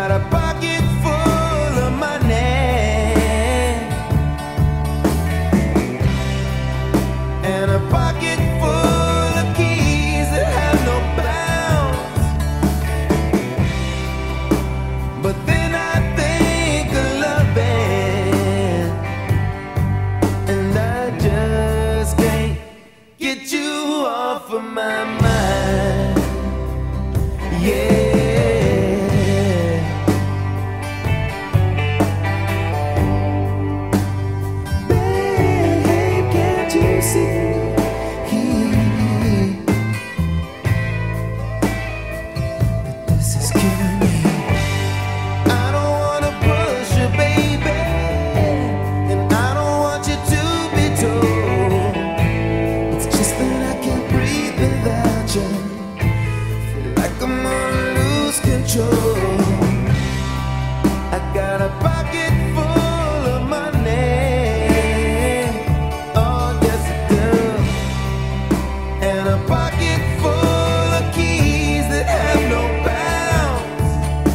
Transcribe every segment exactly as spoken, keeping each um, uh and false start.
got a pocket full of money and a pocket full of keys that have no bounds. But then I think of loving, and I just can't get you off of my mind. Yeah. I got a pocket full of money, oh yes I do, and a pocket full of keys that have no bounds.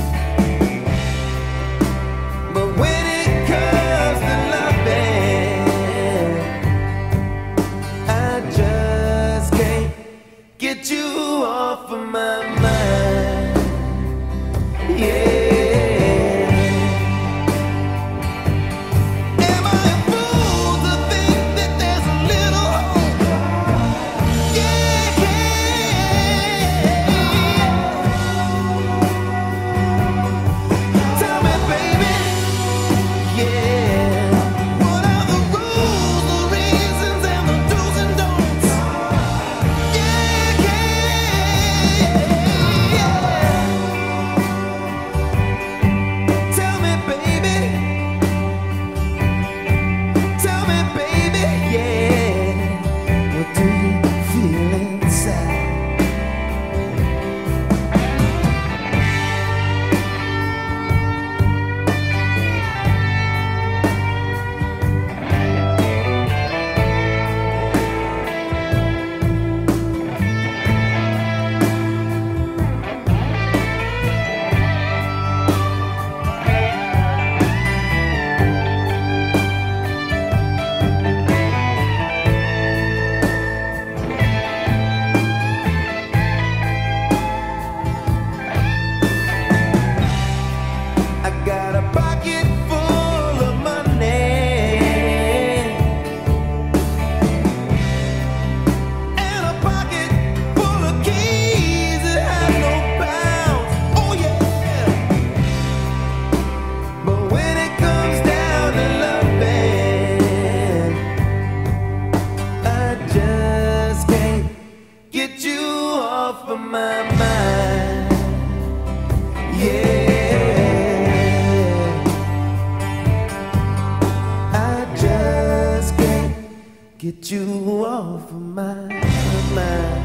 But when it comes to loving, I just can't get you off of my mind. Yeah. Am I a fool to think that there's a little hope? Yeah, yeah. Tell me, baby, yeah. What are the rules, the reasons, and the do's and don'ts? Yeah, yeah, yeah. I got a pocket full of money and a pocket full of keys that have no bounds. Oh yeah. But when it comes down to loving, I just can't get you off of my mind. Yeah. Get you off of my mind.